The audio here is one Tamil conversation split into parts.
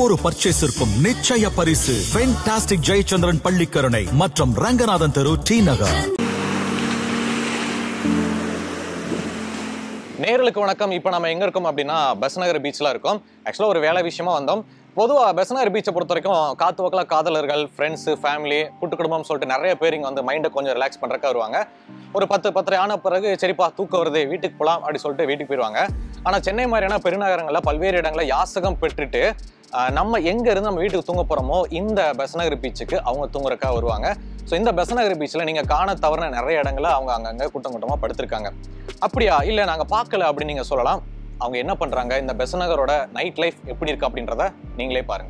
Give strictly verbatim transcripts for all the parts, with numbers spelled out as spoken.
ஒவ்வொரு பர்ச்சேஸிற்கும் நிச்சய பரிசு. ஃபென்டாஸ்டிக் ஜெயச்சந்திரன் பள்ளிக்கரணை மற்றும் ரங்கநாதன் தெரு, டி நகர். நேயர்களுக்கு வணக்கம். இப்போ நம்ம எங்க இருக்கோம் அப்படின்னா பெசன்ட் நகர் பீச்ல இருக்கோம். ஆக்சுவலா ஒரு வேலை விஷயமா வந்தோம். பொதுவாக பெசன்ட் நகர் பீச்சை பொறுத்த வரைக்கும் காத்து வக்கல காதலர்கள், ஃப்ரெண்ட்ஸு, ஃபேமிலி, கூட்டு குடும்பம் சொல்லிட்டு நிறைய பேர் இங்கே வந்து மைண்டை கொஞ்சம் ரிலாக்ஸ் பண்ணுறக்கா வருவாங்க. ஒரு பத்து பத்தரை ஆன பிறகு சரிப்பா தூக்கம் வருது, வீட்டுக்கு போகலாம் அப்படி சொல்லிட்டு வீட்டுக்கு போயிடுவாங்க. ஆனால் சென்னை மாதிரியான பெருநகரங்களில் பல்வேறு இடங்களில் யாசகம் பெற்றுட்டு நம்ம எங்கே இருந்து நம்ம வீட்டுக்கு தூங்க போகிறோமோ இந்த பெசன்ட் நகர் பீச்சுக்கு அவங்க தூங்குறக்கா வருவாங்க. ஸோ இந்த பெசன்ட் நகர் பீச்சில் நீங்கள் காண தவறுன நிறைய இடங்களில் அவங்க அங்கங்கே கூட்டம் கூட்டமாக படுத்திருக்காங்க. அப்படியா இல்லை நாங்கள் பார்க்கல அப்படின்னு நீங்கள் சொல்லலாம். அவங்க என்ன பண்ணுறாங்க, இந்த பெசன்ட் நகரோட நைட் லைஃப் எப்படி இருக்கு அப்படின்றத நீங்களே பாருங்கள்.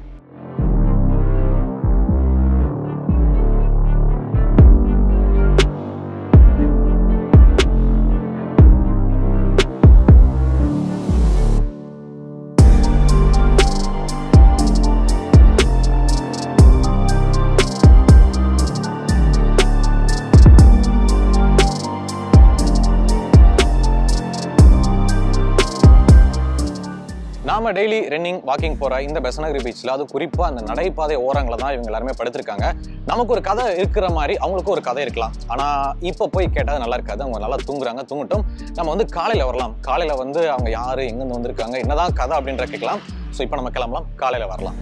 நாம டெய்லி ரன்னிங் வாக்கிங் போற இந்த பெசன்ட் நகர் பீச்ல அது குறிப்பா அந்த நடைபாதை ஓரங்களை தான் இவங்க எல்லாருமே படுத்திருக்காங்க. நமக்கு ஒரு கதை இருக்கிற மாதிரி அவங்களுக்கு ஒரு கதை இருக்கலாம். ஆனா இப்ப போய் கேட்டது நல்லா இருக்காது. அவங்க நல்லா தூங்குறாங்க, தூங்கட்டும். நம்ம வந்து காலையில வரலாம். காலையில வந்து அவங்க யாரு, எங்கிருந்து வந்திருக்காங்க, என்னதான் கதை அப்படின்ற கேட்கலாம். ஸோ இப்போ நம்ம கிளம்பலாம், காலையில வரலாம்.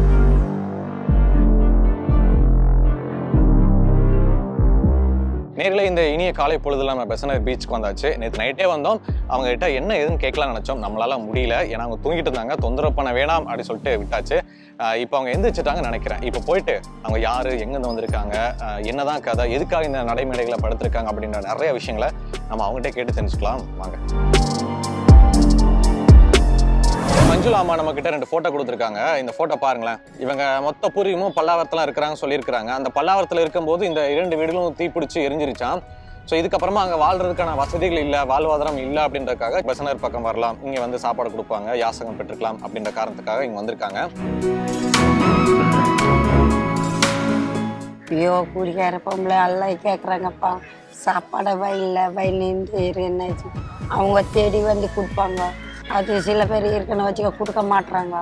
நேரில் இந்த இனிய காலை பொழுதுல நம்ம பெசன்ட் நகர் பீச்சுக்கு வந்தாச்சு. நேற்று நைட்டே வந்தோம். அவங்க கிட்ட என்ன எதுன்னு கேட்கலாம்னு நினைச்சோம். நம்மளால முடியல, ஏன்னா அவங்க தூங்கிட்டு இருந்தாங்க. தொந்தரவு பண்ண வேணாம் அப்படின்னு சொல்லிட்டு விட்டாச்சு. இப்போ அவங்க எந்திரிச்சிட்டாங்கன்னு நினைக்கிறேன். இப்போ போயிட்டு அவங்க யாரு, எங்கேருந்து வந்திருக்காங்க, என்னதான் கதை, எதுக்காக இந்த நடைமேடைகளை படுத்திருக்காங்க அப்படின்ற நிறைய விஷயங்களை நம்ம அவங்ககிட்ட கேட்டு தெரிஞ்சுக்கலாம். வாங்க. மஞ்சுளா அம்மா நம்ம கிட்ட ரெண்டு போட்டோ கொடுத்துருக்காங்க. இந்த போட்டோ பாருங்களேன். இவங்க மொத்த பூர்வீகமும் பல்லாவரத்துல இருக்கிறாங்க சொல்லியிருக்கிறாங்க. அந்த பல்லாவரத்துல இருக்கும்போது இந்த இரண்டு வீடுகளும் தீப்பிடிச்சு எரிஞ்சிருச்சான். ஸோ இதுக்கப்புறமா அங்கே வாழ்றதுக்கான வசதிகள் இல்லை, வாழ்வாதாரம் இல்லை அப்படின்றதுக்காக பெசன்ட் நகர் பக்கம் வரலாம், இங்கே வந்து சாப்பாடு கொடுப்பாங்க, யாசகம் பெற்றுக்கலாம் அப்படின்ற காரணத்துக்காக இங்கே வந்திருக்காங்க. ஐயோ குடிக்கார பொம்பளை எல்லாம் கேட்குறாங்கப்பா, சாப்பாடை வயலில் வயலிருந்து என்னாச்சு அவங்க தேடி வந்து கொடுப்பாங்க. அது சில பேர் இருக்குன்னு வச்சுக்க கொடுக்க மாட்டுறாங்க.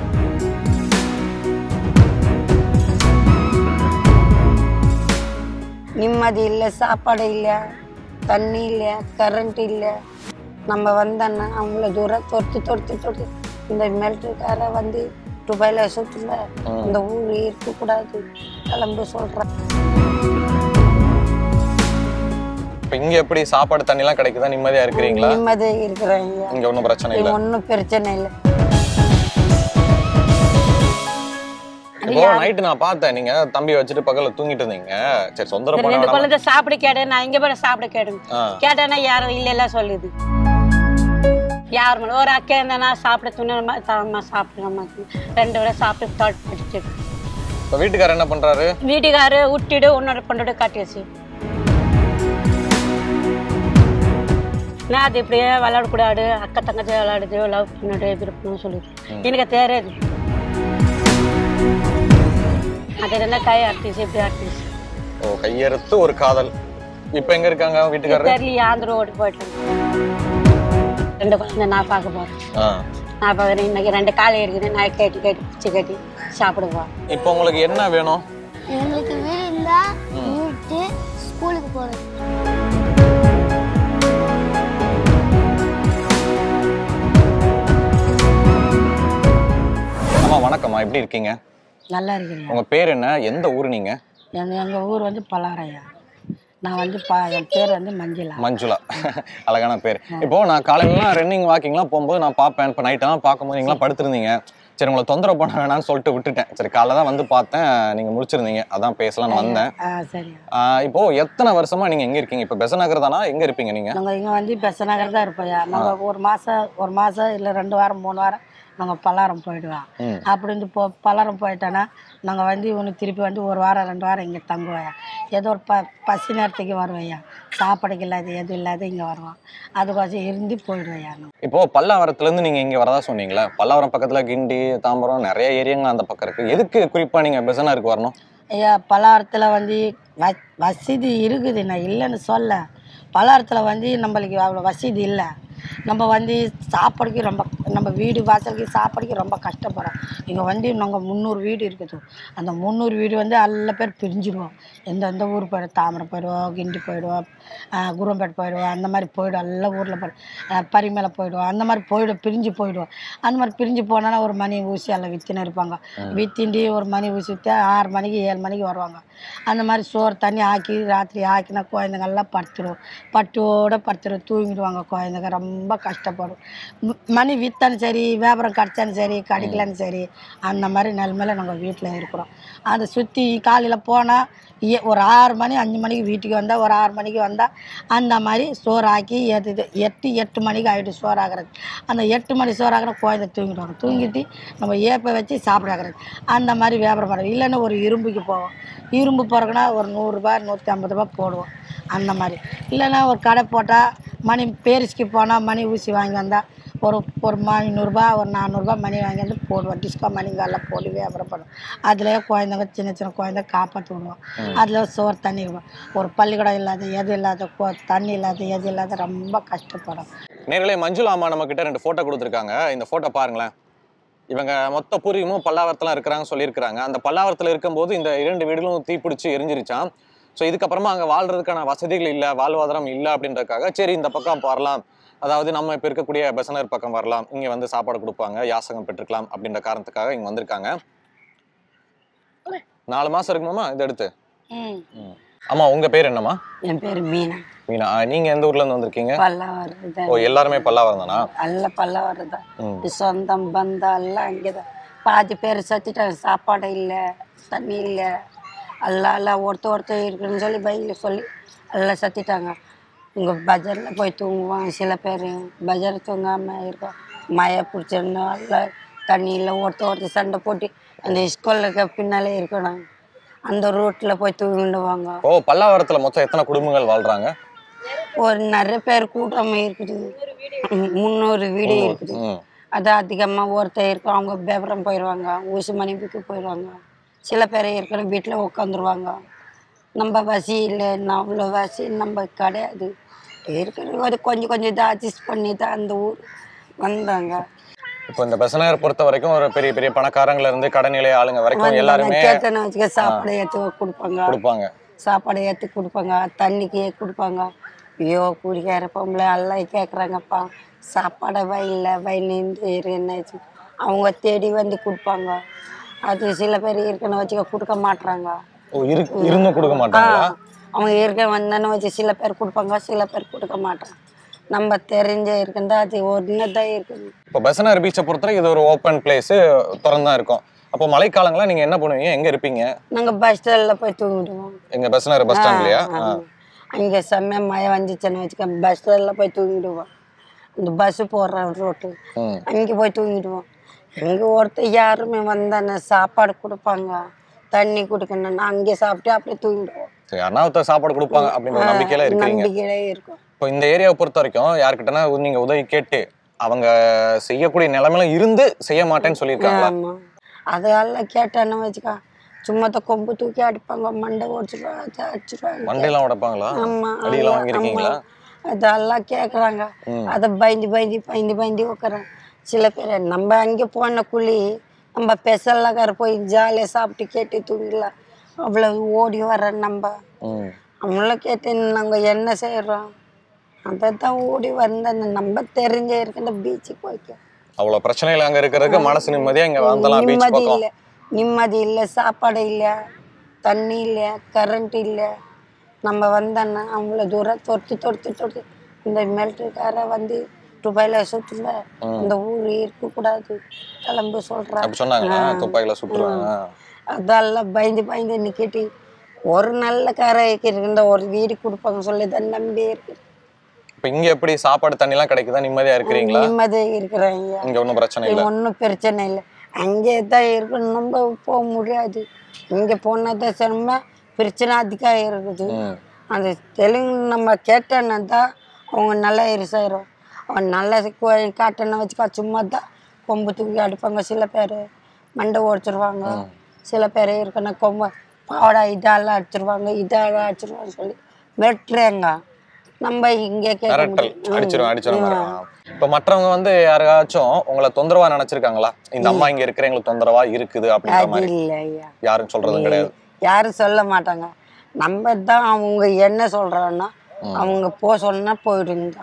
நிம்மதி இல்லை, சாப்பாடு இல்லை, தண்ணி இல்லை, கரண்ட் இல்லை. நம்ம வந்தோன்னா அவங்கள தூரம் தொடுத்து தொடுத்து தொடுத்து இந்த மிலிட்டரிக்கார வந்து துபாயில சுற்றுல இந்த ஊர் இருக்கக்கூடாது கிளம்பு சொல்கிறேன். இங்க எப்படி சாப்பாடு தண்ணி எல்லாம் கிடைக்குதா, நிம்மதியா இருக்கிறீங்களா? நிம்மதியா இருக்கிறாங்க, இங்க ஒன்றும் பிரச்சனை இல்லை, ஒன்றும் பிரச்சனை இல்லை. இப்போ நைட்டு நான் பார்த்தேன் நீங்க தம்பி வச்சுட்டு பக்கத்துல தூங்கிட்டு இருந்தீங்க. சரி சொந்தர போன குழந்தை சாப்பிட கேடு, நான் இங்க போய் சாப்பிட கேடுங்க கேட்டேன்னா யாரும் இல்ல எல்லாம் சொல்லுது. யார் மேல ஒரு அக்கா இருந்தா சாப்பிட துணிமா சாப்பிடுறோம். ரெண்டு விட சாப்பிட்டு படிச்சுட்டு இப்போ வீட்டுக்காரர் என்ன பண்றாரு? வீட்டுக்காரு விட்டுடு உன்னோட பொண்ணோட காட்டி வச்சு நான் அது இப்படியே விளையாடக்கூடாது, அக்கா தங்கச்சி விளையாடுது, லவ் பண்ணிட்டு விருப்பம்னு சொல்லிட்டு எனக்கு தெரியாது. அது என்ன கை அறுத்துச்சு, இப்படி அறுத்துச்சு. ஓ, கையறுத்து ஒரு காதல். இப்போ எங்க இருக்காங்க வீட்டுக்காரர்? தெரியல, ஆந்திர ஓட்டு போயிட்டாங்க. ரெண்டு குழந்தை நான் பார்க்க போறேன். நான் பார்க்குறேன் இன்னைக்கு ரெண்டு காலை இருக்குது, நான் கேட்டு கேட்டு பிடிச்சி கட்டி சாப்பிடுவோம். இப்போ உங்களுக்கு என்ன வேணும்? எங்களுக்கு வீடு இருந்தா வீட்டு ஸ்கூலுக்கு போறது. அம்மா வணக்கம்மா, எப்படி இருக்கீங்க? நல்லா இருக்கீங்க. உங்க பேர் என்ன, எந்த ஊர் நீங்க? எங்க ஊர் வந்து பலாரையா. நான் வந்து பா என் பேர் வந்து மஞ்சுளா. மஞ்சுளா, அழகான பேர். இப்போ நான் காலையிலாம் ரன்னிங் வாக்கிங்லாம் போகும்போது நான் பார்ப்பேன். இப்போ நைட்டெல்லாம் பார்க்கும்போது நீங்களாம் படுத்திருந்தீங்க. சரி உங்களை தொந்தரவு பண்ண வேணாம்னு சொல்லிட்டு விட்டுட்டேன். சரி காலைல தான் வந்து பார்த்தேன், நீங்க முடிச்சிருந்தீங்க, அதான் பேசலாம்னு வந்தேன். இப்போ எத்தனை வருஷமா நீங்க எங்க இருக்கீங்க? இப்போ பெசன்ட் நகர் தானா, எங்க இருப்பீங்க நீங்க? நாங்க இங்க வந்து பெசன்ட் நகர் தான் இருப்போம்யா. நாங்க ஒரு மாசம் ஒரு மாசம் இல்ல ரெண்டு வாரம் மூணு வாரம் நாங்கள் பல்லாரம் போயிடுவோம். அப்படி இருந்து போ பல்லாரம் போயிட்டோன்னா நாங்கள் வந்து இவனு திருப்பி வந்து ஒரு வாரம் ரெண்டு வாரம் இங்கே தங்குவோம். ஏதோ ஒரு ப பசி நேரத்துக்கு வருவோம்யா, சாப்பாடுக்கு இல்லாத எதுவும் இல்லாத இங்கே வருவோம். அதுக்கோசம் இருந்து போயிடுவோம்யா. இப்போ பல்லாவரத்துலேருந்து நீங்கள் இங்கே வரதா சொன்னீங்களா? பல்லாவரம் பக்கத்தில் கிண்டி, தாம்பரம் நிறைய ஏரியாங்க அந்த பக்கம் இருக்குது. எதுக்கு குறிப்பாக நீங்கள் பெசன்ட் நகருக்கு வரணும்? ஐயா பல்லாவரத்தில் வந்து வ வசதி இருக்குது, நான் இல்லைன்னு சொல்ல. பல்லாவரத்தில் வந்து நம்மளுக்கு அவ்வளோ வசதி இல்லை. நம்ம வந்து சாப்பாடுக்கு ரொம்ப நம்ம வீடு வாசலுக்கு சாப்பாடுக்கு ரொம்ப கஷ்டப்படுறோம். இங்கே வந்து நாங்கள் முந்நூறு வீடு இருக்குது. அந்த முந்நூறு வீடு வந்து எல்லா பேர் பிரிஞ்சிடுவோம். எந்தெந்த ஊர் போய்டும், தாமரம் போயிடுவோம், கிண்டி போயிடுவோம், குரும்பேட்டை போயிடுவோம், அந்த மாதிரி போயிடும். எல்லா ஊரில் போய்டும், பரிமலை போயிடுவோம், அந்த மாதிரி போயிடும், பிரிஞ்சு போயிடுவோம். அந்த மாதிரி பிரிஞ்சு போனாலும் ஒரு மணி ஊசி எல்லாம் விற்றுன்னு இருப்பாங்க. வித்திண்டி ஒரு மணி ஊசி விற்று ஆறு மணிக்கு ஏழு மணிக்கு வருவாங்க. அந்த மாதிரி சோறு தண்ணி ஆக்கி ராத்திரி ஆக்கினா குழந்தைங்கள்லாம் படுத்துடும், பட்டோட படுத்துடும், தூங்கிடுவாங்க. குழந்தைங்க ரொம்ப கஷ்டப்படும். மணி விற்றாலும் சரி, வியாபாரம் கிடச்சாலும் சரி, கிடைக்கலன்னு சரி, அந்த மாதிரி நிலமையில நாங்கள் வீட்டில் இருக்கிறோம். அதை சுற்றி காலையில் போனால் ஏ ஒரு ஆறு மணி அஞ்சு மணிக்கு வீட்டுக்கு வந்தால், ஒரு ஆறு மணிக்கு வந்தால் அந்த மாதிரி சோறு ஆக்கி எது எட்டு எட்டு மணிக்கு ஆகிடும் சோறு ஆகிறது. அந்த எட்டு மணி சோறு ஆகிற குழந்தை தூங்கிடுவாங்க. தூங்கிட்டு நம்ம ஏப்பை வச்சு சாப்பிடாகிறது. அந்த மாதிரி வியாபாரம் பண்ணுவோம். இல்லைன்னா ஒரு இரும்புக்கு போவோம். இரும்பு போகிறக்குன்னா ஒரு நூறுரூபா நூற்றி ஐம்பது ரூபா போடுவோம். அந்த மாதிரி இல்லைன்னா ஒரு கடை போட்டால் மணி பேரிஸ்க்கு போனால் மணி ஊசி வாங்கி வந்தால் ஒரு ஒரு ஐநூறுரூபா ஒரு நானூறுரூபா மணி வாங்கி வந்து போடுவோம். டிஸ்கோ மணிங்கெல்லாம் போட்டு வியாபாரம் பண்ணுவோம். அதில் குழந்தைங்க சின்ன சின்ன குழந்தை காப்பாற்றி விடுவோம். அதில் சோறு தண்ணி இருக்கும். ஒரு பள்ளிக்கூடம் இல்லாத எது இல்லாத தண்ணி இல்லாத எது இல்லாத ரொம்ப கஷ்டப்படும். நேரிலே மஞ்சுளா அம்மா நம்ம கிட்ட ரெண்டு ஃபோட்டோ கொடுத்துருக்காங்க. இந்த ஃபோட்டோ பாருங்களேன். இவங்க மொத்த பூர்வீகமும் பல்லாவரத்தில் இருக்கிறாங்க சொல்லியிருக்கிறாங்க. அந்த பல்லாவரத்தில் இருக்கும்போது இந்த இரண்டு வீடுகளும் தீப்பிடிச்சு எரிஞ்சிருச்சான். ஸோ இதுக்கப்புறமா அங்கே வாழ்றதுக்கான வசதிகள் இல்லை, வாழ்வாதாரம் இல்லை அப்படின்றதுக்காக சரி இந்த பக்கம் வரலாம், அதாவது நம்ம இப்போ இருக்கக்கூடிய பெசநகர் பக்கம் வரலாம், இங்கே வந்து சாப்பாடு கொடுப்பாங்க, யாசகம் பெற்றுக்கலாம் அப்படின்ற காரணத்துக்காக இங்கே வந்திருக்காங்க. நாலு மாதம் இருக்குமாம்மா இதை எடுத்து? ஆமா, உங்க பேர் என்னம்மா? என் பேர் மீனா. மீனா, நீங்க எந்த ஊர்ல இருந்து வந்திருக்கீங்க? பல்லாவரம். ஓ, எல்லாருமே பல்லாவரம் தானா? எல்லாம் பல்லாவரம் தான். சொந்தம் பந்தம் எல்லாம் அங்கேதான். பாதி பேர் சத்திட்டாங்க. சாப்பாடு இல்லை, தண்ணி இல்லை, எல்லாம் எல்லாம் ஒருத்தர் ஒருத்தர் இருக்குன்னு சொல்லி பையில் சொல்லி எல்லாம் சத்திட்டாங்க. இங்கே பஜாரில் போய் தூங்குவாங்க. சில பேர் பஜார் தூங்காமல் இருக்கும். மழை பிடிச்சிருந்தா எல்லாம் தண்ணியில் ஒருத்தர் ஒருத்தர் சண்டை போட்டு அந்த ஸ்கூலுக்கு பின்னாலே இருக்கணும். அந்த ரோட்டில் போய் தூங்கிடுவாங்க. ஓ, பல்லாவரத்தில் மொத்தம் எத்தனை குடும்பங்கள் வாழ்றாங்க? ஒரு நிறைய பேர் கூட்டமாக இருக்குது. முந்நூறு வீடு இருக்குது. அது அதிகமாக ஒருத்தர் இருக்கும். அவங்க வியாபாரம் போயிடுவாங்க, ஊசி மணிப்புக்கு போயிடுவாங்க. சில பேர் இருக்கிற வீட்டில் உட்காந்துருவாங்க. நம்ம வசி இல்லை, அவ்வளோ வசி நம்ம கிடையாது. இருக்கிற கொஞ்சம் கொஞ்சம் இதை அட்ஜஸ்ட் பண்ணி தான் அந்த ஊர் வந்தாங்க. இப்போ இந்த பெசநகர் பொறுத்த வரைக்கும் ஒரு பெரிய பெரிய பணக்காரங்கள இருந்து கடைநிலை ஆளுங்க வரைக்கும் எல்லாருமே கேட்டேன்னு வச்சுக்க சாப்பாடு ஏற்று கொடுப்பாங்க கொடுப்பாங்க சாப்பாடு ஏற்றி கொடுப்பாங்க, தண்ணிக்கு கொடுப்பாங்க. ஐயோ, குடிக்கார பொம்பளை எல்லாம் கேட்குறாங்கப்பா, சாப்பாடை வயலில் வயலேருந்து என்னாச்சு அவங்க தேடி வந்து கொடுப்பாங்க. அது சில பேர் இருக்குன்னு வச்சுக்க கொடுக்க மாட்டுறாங்க. இருந்தும் கொடுக்க மாட்டாங்க. அவங்க இருக்க வந்தானு வச்சு சில பேர் கொடுப்பாங்க, சில பேர் கொடுக்க மாட்டாங்க. நம்ம தெரிஞ்ச இருக்குந்தா அது ஒன்றுதான் இருக்குது. இப்போ பெசநகர் பீச்சை பொறுத்தவரை இது ஒரு ஓப்பன் பிளேஸ், திறந்தா இருக்கும். அப்போ மழைக்காலங்களா நீங்க என்ன பண்ணுவீங்க, எங்க இருப்பீங்க? நாங்க பஸ் ஸ்டாண்ட்ல போய் தூங்கிடுவோம். எங்க பெசநகர் பஸ் ஸ்டாண்ட்லயா? அங்கே செம்ம மழை வந்துச்சுன்னு வச்சுக்க பஸ் ஸ்டாண்ட்ல போய் தூங்கிடுவோம். அந்த பஸ் போடுற ரோட்டு அங்கே போய் தூங்கிடுவோம். அங்கே ஒருத்தர் யாருமே வந்தானே சாப்பாடு கொடுப்பாங்க, தண்ணி கொடுக்கணும்னா அங்கே சாப்பிட்டு அப்படியே தூங்கிடுவோம். யாருன்னா சாப்பாடு கொடுப்பாங்க அப்படின்ற நம்பிக்கையில இருக்கீங்க? நம்பிக்கையிலே இருக்கும். இப்போ இந்த ஏரியாவை பொறுத்த வரைக்கும் யாருக்கிட்டனா நீங்க உதவி கேட்டு அவங்க செய்யக்கூடிய நிலைமையில இருந்து செய்ய மாட்டேன்னு சொல்லியிருக்காங்களா? அதெல்லாம் கேட்டேன்னு வச்சுக்கா சும்மா கொம்பு தூக்கி அடிப்பாங்க, மண்டை உடச்சிருவாங்க, அடிச்சிருவாங்க. மண்டையெல்லாம் உடைப்பாங்களா? ஆமா, அடியெல்லாம் வாங்கியிருக்கீங்களா? அதெல்லாம் கேட்குறாங்க. அதை பயந்து பயந்து பயந்து பயந்து உட்காரன். சில பேர் நம்ம அங்கே போன குழி நம்ம பெசல்லாக்கார போய் ஜாலியாக சாப்பிட்டு கேட்டு தூங்கிடலாம். அவ்வளோ ஓடி வர நம்ம அவங்கள கேட்டு நாங்கள் என்ன செய்கிறோம், அதை தான் ஓடி வந்த நம்ம தெரிஞ்ச இருக்கின்ற பீச்சுக்கு போய்க்க. அவ்வளோ பிரச்சனைகள் அங்கே இருக்கிறதுக்கு மனசு நிம்மதியாக இங்கே வந்தலாம். நிம்மதி இல்லை, நிம்மதி இல்லை, சாப்பாடு இல்லை, தண்ணி இல்லை, கரண்ட் இல்லை. நம்ம வந்தோன்னா அவ்வளோ தூரம் தொடுத்து தொடுத்து தொடுத்து இந்த மிலிட்ரிக்கார வந்து துபாயில சுற்றுல இந்த ஊர் இருக்கக்கூடாது கிளம்பு சொல்றாங்க. அதெல்லாம் பயந்து பயந்து நிக்கிட்டு ஒரு நல்ல காரை இருக்கின்ற ஒரு வீடு கொடுப்பாங்க சொல்லிதான் நம்பி இருக்கு. இப்ப இங்க எப்படி சாப்பாடு தண்ணி எல்லாம் கிடைக்குதா? நிம்மதியா இருக்கிறீங்களா? நிம்மதியா இருக்கிறாங்க. இங்க ஒன்றும் பிரச்சனை இல்லை, ஒன்றும் பிரச்சனை இல்லை. அங்கே தான் இருக்கணும், நம்ம போக முடியாது. இங்க போனதான் சொன்னா பிரச்சனை அதிகம் இருக்குது. அந்த தெலுங்கு நம்ம கேட்டோன்னா தான் அவங்க நல்லா இருசாயிரும். அவன் நல்லா காட்டணும் வச்சுக்கா சும்மா தான் கொம்பு தூக்கி அடிப்பாங்க. சில பேர் மண்டை உடச்சிருவாங்க, சில பேர் இருக்கணும் கொம்பு பாவடா இதெல்லாம் அடிச்சிருவாங்க, இதெல்லாம் அடிச்சிருவாங்க சொல்லி வெட்டுறாங்க. நம்ம இங்கே கேட்க முடியும். இப்ப மற்றவங்க வந்து யாராச்சும் உங்களை தொந்தரவா நினைச்சிருக்காங்களா? இந்த அம்மா இங்க இருக்கிற எங்களுக்கு தொந்தரவா இருக்குது அப்படின்ற அது மாதிரி இல்லை ஐயா, யாரும் சொல்றதும் கிடையாது. யாரும் சொல்ல மாட்டாங்க. நம்ம தான் அவங்க என்ன சொல்றாங்கன்னா அவங்க போ சொன்னா போயிடுங்க.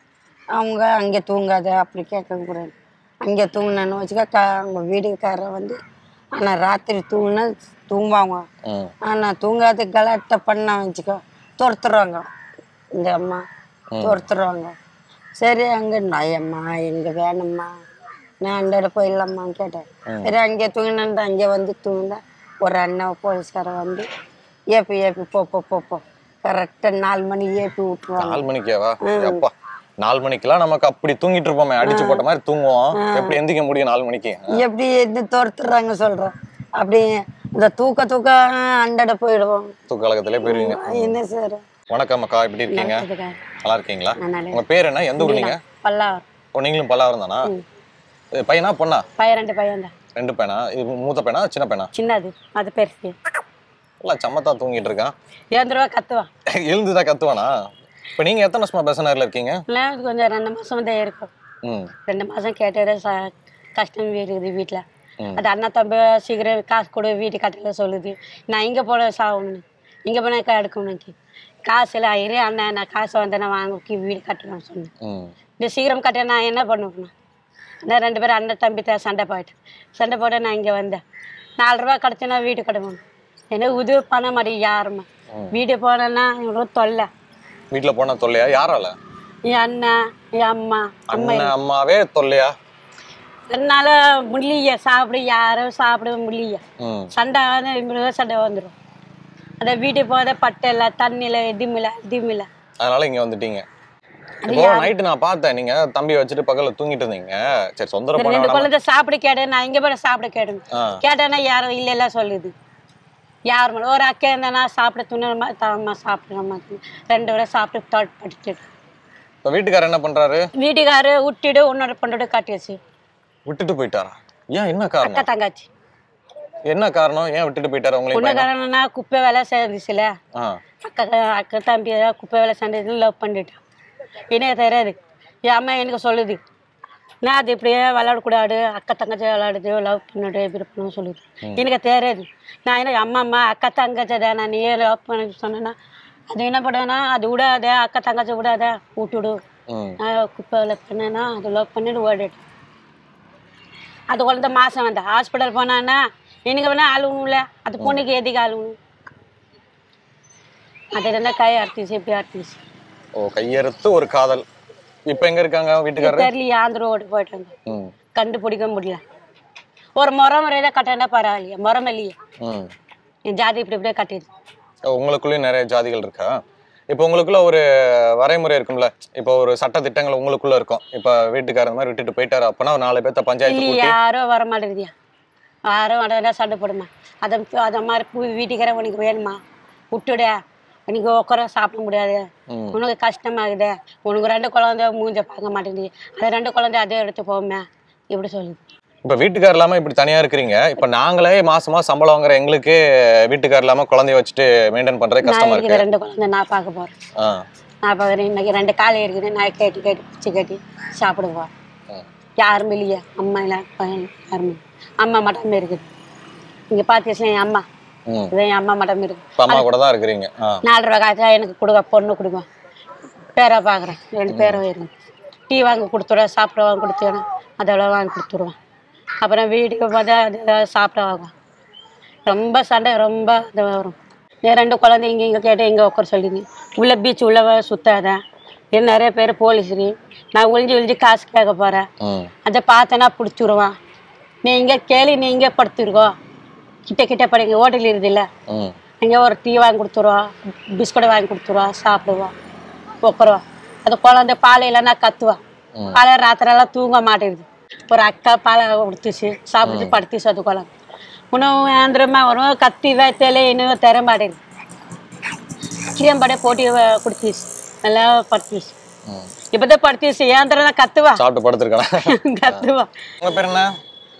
அவங்க அங்கே தூங்காத அப்படி கேட்கக்கூடாது. அங்கே தூங்கினு வச்சுக்க அவங்க வீடுக்கார வந்து ஆனால் ராத்திரி தூங்கினா தூங்குவாங்க. ஆனால் தூங்காத கலாட்டை பண்ண வச்சுக்கோ துரத்துருவாங்க. இந்த அம்மா துரத்துருவாங்க. சரி அங்கே நாயம்மா எங்கே வேணும்மா நான் அண்டாட போயிடலாமான்னு கேட்டேன். சரி அங்கே தூங்கினேன். அங்கே வந்து தூங்கினா ஒரு அண்ணன் போலீஸ்காரன் வந்து ஏப்பி ஏப்பி போ போ போ போ கரெக்டாக நாலு மணி ஏப்பி விட்டுருவாங்க. நாலு மணிக்கேவா? அப்பா, நாலு மணிக்கெல்லாம் நமக்கு அப்படி தூங்கிட்டு இருப்போமே, அடிச்சு போட்ட மாதிரி தூங்குவோம். எப்படி எந்திக்க முடியும் நாலு மணிக்கு? எப்படி எந்த துரத்துறாங்க சொல்றேன். அப்படி இந்த தூக்க தூக்க அண்டட போயிடுவோம். தூக்க கலகத்திலே போயிருவீங்க. என்ன சார்? வணக்கம் அக்கா, எப்படி இருக்கீங்க? நல்லா இருக்கீங்களா? உங்க பேர் என்ன? எந்த ஊர் நீங்க? பல்லாவரம். ஓ, நீங்களும் பல்லாவரம் தானா? பையனா பொண்ணா? பையன் ரெண்டு பையன் தான். ரெண்டு பையனா? இது மூத்த பையனா சின்ன பையனா? சின்னது, அது பெருசு. இல்ல சமத்தா தூங்கிட்டு இருக்கான். எழுந்துருவா கத்துவான். எழுந்துதான் கத்துவானா? இப்ப நீங்க எத்தனை வருஷமா பெசன்ட் நகர்ல இருக்கீங்க? இல்லை கொஞ்சம் ரெண்டு மாசம் தான் இருக்கும். ரெண்டு மாசம் கேட்டதே கஷ்டம் இருக்குது வீட்டில். அது அண்ணா தம்பி சீக்கிரம் காசு கொடு வீட்டு கட்டல சொல்லுது. நான் இங்கே போல சாகணும், இங்கே போனால் எடுக்கணும். காசு இல்லை இரு அண்ணன், நான் காசு வந்தேன்னா வாங்கி வீடு கட்டணும்னு சொன்னேன். இந்த சீக்கிரம் கட்ட நான் என்ன பண்ணுவேன்? நான் ரெண்டு பேரும் அண்ணன் தம்பி தான் சண்டை போயிட்டு சண்டை போட நான் இங்கே வந்தேன். நாலு ரூபா கிடச்சுன்னா வீடு கட்டணும். எனக்கு உதவி பண்ண மாதிரி யாருமா? வீடு போனேன்னா இவ்வளோ தொல்லை. வீட்டுல போன தொல்லையா? யாரால? என் அண்ணன், என் அம்மா. அண்ணன் அம்மாவே தொல்லையா? என்னால முடியல, சாப்பிட யாரும் சாப்பிட முடியல. சண்டை வந்து சண்டை வந்துடும். அந்த வீட்டுக்கு போத பட்டை தண்ணியில எதுமில்ல எதுமில்ல. அதனால இங்க வந்துட்டீங்க. இப்போ நைட்டு நான் பார்த்தேன், நீங்க தம்பி வச்சுட்டு பக்கத்துல தூங்கிட்டு இருந்தீங்க. சரி சொந்தர போன ரெண்டு குழந்தை சாப்பிட கேட்டேன். நான் இங்க போய் சாப்பிட கேட்டேன். கேட்டேன்னா யாரும் இல்ல இல்ல சொல்லுது. யார் மேல ஒரு அக்கா இருந்தா சாப்பிட துணமா தாமா சாப்பிடுறமா ரெண்டு வரை சாப்பிட்டு தாட் படிச்சுட்டு. இப்போ வீட்டுக்காரர் என்ன பண்றாரு? வீட்டுக்காரரு விட்டுட்டு உன்னோட பொண்ணோட காட்டி வச்சு விட்டுட்டு போயிட்டாரா? ஏன், என்ன காரணம்? அக்கா தங்காச்சு. என்ன காரணம்? ஏன் விட்டுட்டு போயிட்டாரு? உங்களுக்கு என்ன காரணம்னா குப்பை வேலை சேர்ந்துச்சுல. அக்கா அக்கா தம்பி குப்பை வேலை சேர்ந்தது லவ் பண்ணிட்டான். எனக்கு தெரியாது. என் அம்மா எனக்கு சொல்லுது, நான் அது இப்படியே விளையாடக்கூடாது, அக்கா தங்கச்சி விளையாடுது லவ் பண்ணிட்டு இப்படி பண்ணு சொல்லுது. எனக்கு தெரியாது. நான் என்ன அம்மா அம்மா அக்கா தங்கச்சி தான் நான் நீ லவ் பண்ண சொன்னேன்னா அது என்ன பண்ணுவேன்னா அது விடாத, அக்கா தங்கச்சி விடாத விட்டுடு. நான் குப்பை வேலை பண்ணேன்னா அது லவ் பண்ணிட்டு ஓடிட்டு அது குழந்த மாசம் வந்தேன். ஹாஸ்பிட்டல் போனான்னா எனக்கு வேணா அழுவணும்ல, அது பொண்ணுக்கு எதுக்கு அழுவணும்? அது இருந்தா கை அறுத்துச்சு இப்படி அறுத்துச்சு. ஓ, கையறுத்து ஒரு காதல். இப்ப எங்க இருக்காங்க வீட்டுக்காரர்? தெரியல, ஆந்திர ஓட்டு போயிட்டாங்க. கண்டுபிடிக்க முடியல. ஒரு முறம் முறையில கட்டினா பரவாயில்லையா? முறம் இல்லையா? என் ஜாதி இப்படி இப்படியே கட்டிடு. உங்களுக்குள்ளேயும் நிறைய ஜாதிகள் இருக்கா? இப்போ உங்களுக்குள்ள ஒரு வரைமுறை இருக்கும்ல, இப்போ ஒரு சட்ட திட்டங்கள் உங்களுக்குள்ள இருக்கும். இப்போ வீட்டுக்காரர் மாதிரி விட்டுட்டு போயிட்டாரு அப்பனா ஒரு நாலு பேர்த்த பஞ்சாயத்து கூட்டி யாரும் வர மாட்டேங்குதியா? யாரும் வர சண்டை போடுமா? அதை அதை மாதிரி வீட்டுக்கார உனக்கு வேணுமா விட்டுட, எனக்கு உட்கார சாப்பிட முடியாது, உனக்கு கஷ்டமாகுது, உனக்கு ரெண்டு குழந்தை மூஞ்ச பார்க்க மாட்டேங்குது, அது ரெண்டு குழந்தை அதே எடுத்து போமே இப்படி சொல்லுது. இப்ப வீட்டுக்கார் இல்லாம இப்படி தனியா இருக்கிறீங்க. இப்ப நாங்களே மாசமா சம்பளம் வாங்குற எங்களுக்கு வீட்டுக்கார் இல்லாம குழந்தைய வச்சுட்டு மெயின்டைன் பண்றது கஷ்டமா இருக்கு. ரெண்டு குழந்தை நான் பார்க்க போறேன். நான் பாக்குறேன் இன்னைக்கு ரெண்டு காலை இருக்குது, நான் கேட்டு கேட்டு பிச்சு கட்டி சாப்பிடுவோம். யாருமே இல்லையா? அம்மா இல்ல பையன் யாருமே. அம்மா மட்டுமே இருக்குது. இங்க பாத்தீங்கன்னா என் அம்மா என் அம்மா மட்டுமே இருக்கு. அம்மா கூட தான் இருக்கிறீங்க. நாலு ரூபாய் காய்ச்சா எனக்கு கொடுக்க பொண்ணு கொடுக்கும். பேரா பாக்குறேன், ரெண்டு பேரும் இருக்கு. டீ வாங்கி கொடுத்துருவேன், சாப்பிட வாங்கி கொடுத்துருவேன், அதெல்லாம் வாங்கி கொடுத்துருவேன். அப்புறம் வீட்டுக்கு பார்த்தா அது சாப்பிட ஆகும். ரொம்ப சண்டை ரொம்ப இது வரும். என் ரெண்டு குழந்தை இங்கே இங்கே கேட்டு இங்கே உட்கார சொல்லிங்க. உள்ள பீச் உள்ள சுத்தாத, என் நிறைய பேர் போலீஸ்ரி, நான் ஒழிஞ்சு ஒழிஞ்சு காசு கேட்க போகிறேன், அதை பார்த்தேன்னா பிடிச்சிடுவான். நீ இங்கே கேள்வி நீ இங்கே படுத்துருக்கோ, கிட்ட கிட்ட படிங்க ஹோட்டல் இருக்குதுல்ல, இங்கே ஒரு டீ வாங்கி கொடுத்துருவோம், பிஸ்கட் வாங்கி கொடுத்துருவோம், சாப்பிடுவோம், உட்காருவோம். அது குழந்தை பால் இல்லைன்னா கத்துவான். பாலை ராத்திரெல்லாம் தூங்க மாட்டேங்குது. ஒரு அக்கா பாலை கொடுத்துச்சு, சாப்பிட்டு படுத்துச்சு. அது குழந்தை உணவு ஆந்திரமா வரும், கத்தி வைத்தல இன்னும் தர மாட்டேங்குது. கீழம்பட போட்டி கொடுத்துச்சு, நல்லா படுத்துச்சு. இப்பதான் படுத்துச்சு, ஏந்திரம் தான் கத்துவா, சாப்பிட்டு படுத்துருக்கான் கத்துவா. உங்க பேர் என்ன?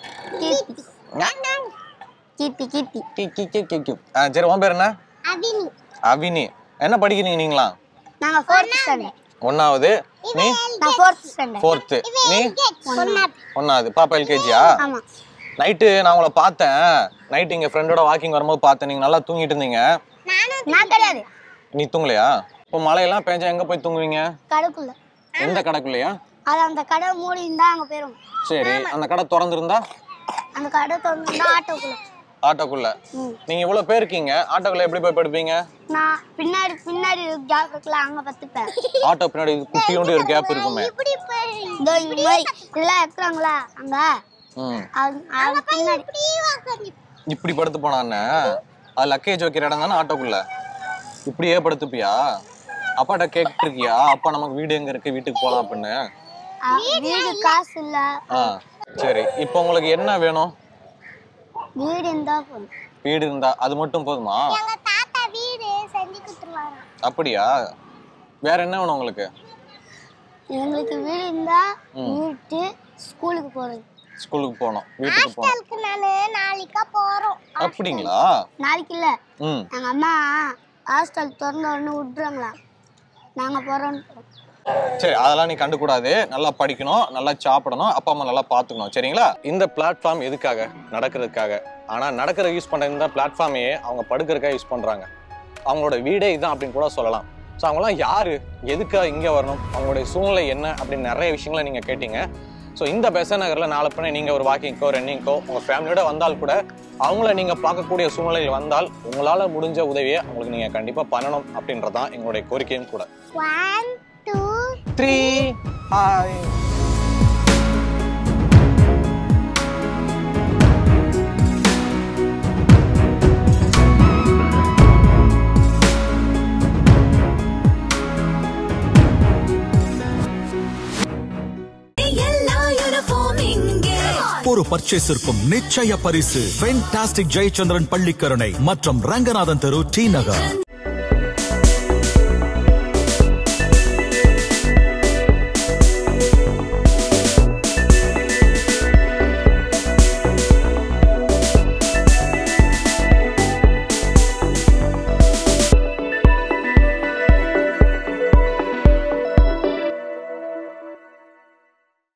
கீர்த்தி. கீர்த்தி. சரி, உன் பேர் என்ன? அவினி. அவினி. என்ன படிக்கிறீங்க நீங்களா? நாங்க ஃபோர்த் ஸ்டாண்டர்ட். ஒன்னாவது. நீ நான் ஃபோர்த் ஸ்டாண்டர்ட். ஃபோர்த். நீ ஒன்னாவது. ஒன்னாவது. பாப்பா எல்கேஜியா? ஆமா. நைட்டு நான் உங்களை பார்த்தேன். நைட்டு எங்க ஃப்ரெண்டோட வாக்கிங் வரும்போது பார்த்தேன். நீங்க நல்லா தூங்கிட்டு இருந்தீங்க. நான் கிடையாது. நீ தூங்கலையா? இப்போ மழையெல்லாம் பெஞ்சா எங்க போய் தூங்குவீங்க? கடைக்குள்ள. எந்த கடைக்குள்ளயா? அது அந்த கடை மூடி இருந்தா அங்க போயிரும். சரி, அந்த கடை திறந்திருந்தா? அந்த கடை திறந்திருந்தா ஆட்டோக்குள்ள. ஆட்டோக்குள்ள. நீங்க இவ்வளவு பேர் இருக்கீங்க, ஆட்டோக்குள்ள எப்படி போய் படுப்பீங்க? நான் பின்னாடி பின்னாடி கேப் இருக்குல அங்க படுத்துப்பேன். ஆட்டோ பின்னாடி குட்டியோண்டு ஒரு கேப் இருக்குமே. இப்படி போய் இந்த மாதிரி எல்லாம் இருக்குறாங்களா அங்க. ம். அங்க பின்னாடி இப்படி படுத்து போனானே. அது லக்கேஜ் வைக்கிற இடம் தானே ஆட்டோக்குள்ள. இப்படியே படுத்துப்பியா? அப்பாட்ட கேட்டிருக்கியா? அப்பா நமக்கு வீடு எங்க இருக்கு, வீட்டுக்கு போலாம் அப்படின்னு? வீடு காசு இல்ல. ஆ சரி, இப்போ உங்களுக்கு என்ன வேணும்? வீடு இருந்தா போதும். வீடு இருந்தா அது மட்டும் போதுமா? எங்க தாத்தா வீடு செஞ்சு கொடுத்துருவாங்க. அப்படியா? வேற என்ன வேணும் உங்களுக்கு? எங்களுக்கு வீடு இருந்தா வீட்டு ஸ்கூலுக்கு போறது. ஸ்கூலுக்கு போகணும், வீட்டுக்கு போகணும். ஹாஸ்டலுக்கு நானே நாளைக்கு போறோம். அப்படிங்களா? நாளைக்கு இல்ல. ம். எங்க அம்மா ஹாஸ்டல் திறந்த உடனே விட்டுறாங்களா, நாங்க போறோம். சரி, அதெல்லாம் நீ கண்டுக்கூடாது. நல்லா படிக்கணும், நல்லா சாப்பிடணும், அப்பா அம்மா நல்லா பார்த்துக்கணும், சரிங்களா? இந்த பிளாட்ஃபார்ம் எதுக்காக? நடக்கிறதுக்காக. ஆனால் நடக்கிற யூஸ் பண்ணுற இந்த பிளாட்ஃபார்மையே அவங்க படுக்கிறதுக்காக யூஸ் பண்ணுறாங்க. அவங்களோட வீடே இதுதான் அப்படின்னு கூட சொல்லலாம். ஸோ அவங்களாம் யார், எதுக்காக இங்கே வரணும், அவங்களுடைய சூழ்நிலை என்ன அப்படின்னு நிறைய விஷயங்களை நீங்கள் கேட்டீங்க. ஸோ இந்த பெசன்ட் நகரில் நாளை பண்ணி நீங்கள் ஒரு வாக்கிங்கோ ரன்னிங்கோ உங்கள் ஃபேமிலியோட வந்தால் கூட அவங்கள நீங்கள் பார்க்கக்கூடிய சூழ்நிலையில் வந்தால் உங்களால் முடிஞ்ச உதவியை அவங்களுக்கு நீங்கள் கண்டிப்பாக பண்ணணும் அப்படின்றதான் எங்களுடைய கோரிக்கையும் கூட. One two three hi. ஒரு பர்ச்சேஸிற்கும் நிச்சய பரிசு. ஃபென்டாஸ்டிக் ஜெயச்சந்திரன் பள்ளிக்கரணை மற்றும் ரங்கநாதன் தெரு, டி நகர்.